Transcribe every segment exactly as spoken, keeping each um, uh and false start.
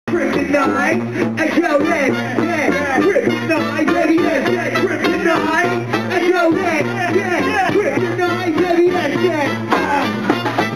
Kryptonite, I go that, yeah, Kryptonite, baby, that's that, Kryptonite, I go that, yeah, Kryptonite, baby, that's that, ah.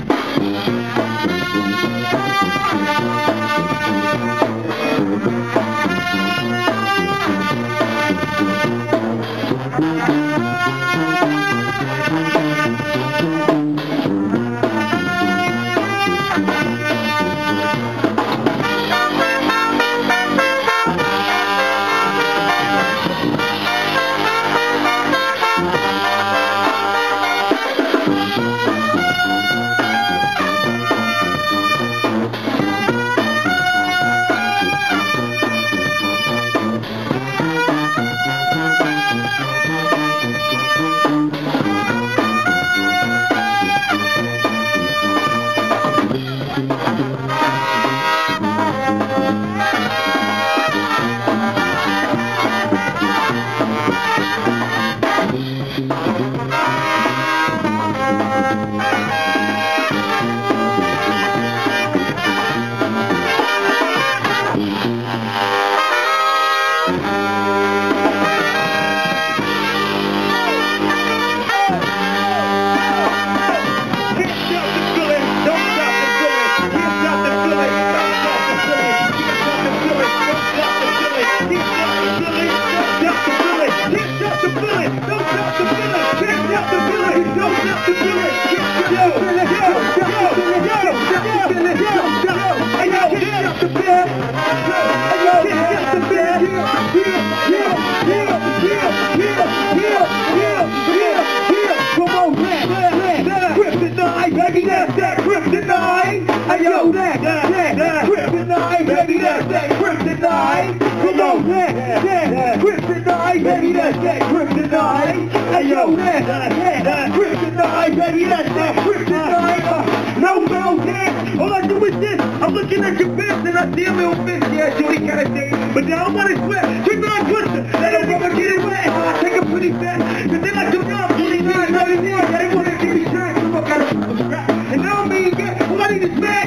Yo, that, that, that, Kryptonite, baby, that's that, Kryptonite. Come on, that, that, Kryptonite, baby, that's that, Kryptonite. Hey, yo, that, that, that, Kryptonite, baby, that's that, Kryptonite. No mountain, all I do is this. I'm looking at your fist and I see a little fish, yeah, shorty kinda thing. But now I'm on his sweat, drip on twister, let him rubber get it wet. I take a pretty fat, cause they like to rub, twenty-nine, thirty-nine, I didn't wanna give me shine, so I gotta put some crap. And now I'm being good, all I need is mad.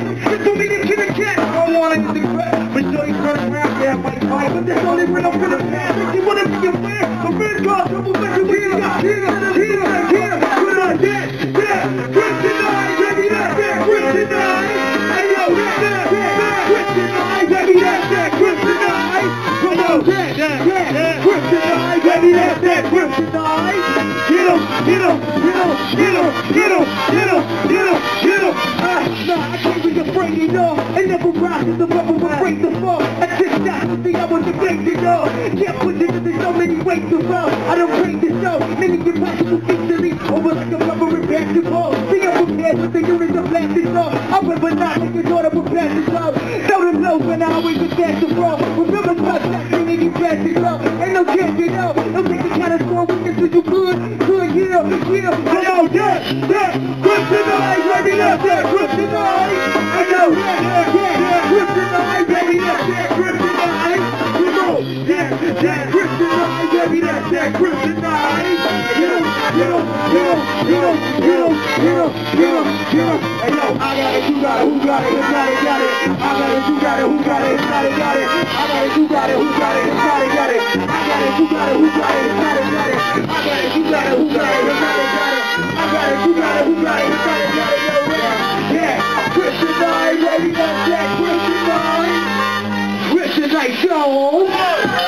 I don't want to regret, but so you turn around, yeah, white pie, but that's only real for the past. You wanna be a fan, a red guard, double back, and we got here, here, here, put on that, that, Kryptonite, baby, that's that, Kryptonite. Hey, yo, that, that, that, Kryptonite, baby, that's that, Kryptonite. Come on, that, that, that, Kryptonite, baby, that's that, Kryptonite. Get him, get him, get him, get him, get him, get him, get him, get him. Ah, nah, I can't be afraid, you know. And never rise to the level will break the fall. I just got to see I was the great to go. Can't put it there's so many ways to fall. I don't break the show. Many impossible things to leave over like a rubber and basketball. See I'm prepared with the units of blasting off. I remember not like your daughter will pass this off. Throw them low when I always was fast to fall. Remember touch that thing and you pass it off. Ain't no chance, you know. Don't take the kind of score with this you good. Good, yeah, yeah. I know that, that, Kryptonite, baby, that's that, Kryptonite. I know that, that, that, Kryptonite, baby, that's that, Kryptonite. Come on, that, that, Kryptonite, baby, that's that, Kryptonite. Get him, get him, get him, get him, get him, get him, get him, get him. Hey yo, I got it, you got it, who got it, who got it, got it. I got it, you got it, who got it, got it, got it. I got it, you got it, who got it, got it, got it. I got it, you got it, who got it, got it, got it. I got it, you got it, who got it, got it, got it. I got it, you got it, who got it, got it, got it, yo, yeah. Yeah, Kryptonite, baby, that's that, Kryptonite. Kryptonite, go.